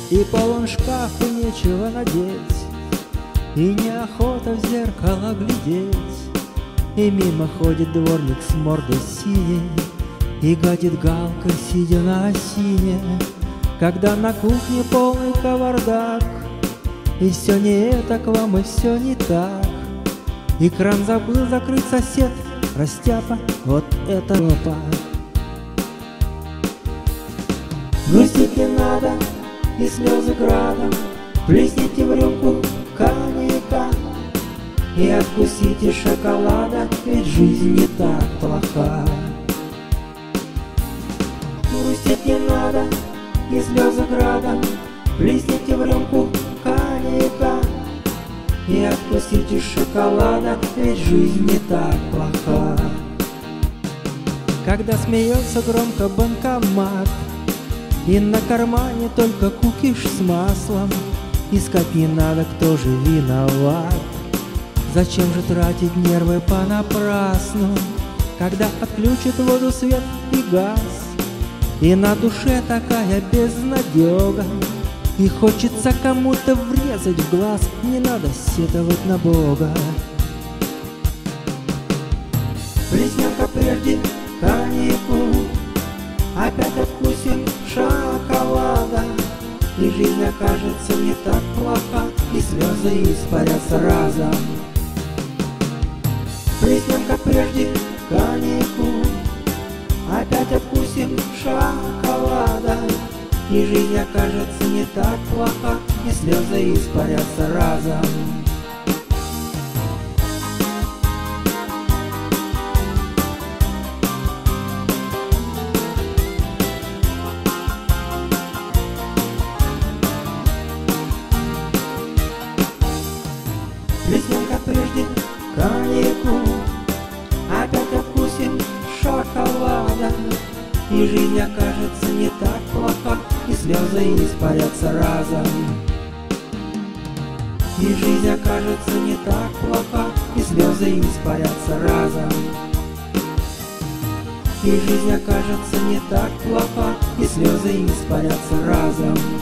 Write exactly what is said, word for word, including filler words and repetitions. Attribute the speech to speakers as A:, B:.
A: И полон шкаф, и нечего надеть, и неохота в зеркало глядеть. И мимо ходит дворник с мордой синей и гадит галкой, сидя на осине. Когда на кухне полный кавардак, и все не это к вам, и все не так. И кран забыл закрыть сосед, растяпа, вот это жопа. Грустить не надо, и слезы градом, плесните в рюмку коньяка и откусите шоколада, ведь жизнь не так плоха. Грустить не надо, и слезы градом, плесните в рюмку коньяка и откусите шоколада, ведь жизнь не так плоха. Когда смеется громко банкомат, и на кармане только кукиш с маслом, искать не надо, кто же виноват. Зачем же тратить нервы понапрасну, когда отключат воду, свет и газ, и на душе такая безнадега, и хочется кому-то врезать в глаз. Не надо сетовать на Бога. Плеснем-ка прежде коньяку, опять откусим шоколада, и жизнь окажется не так плоха, и слезы испарятся разом. Плеснем-ка прежде коньяку, опять откусим шоколада, и жизнь окажется не так плоха, и слезы испарятся разом. Плеснем-ка прежде коньяку, опять откусим шоколада, и жизнь окажется не так плоха, и слезы испарятся разом. И жизнь окажется не так плоха, и слезы испарятся разом. И жизнь окажется не так плоха, и слезы испарятся разом.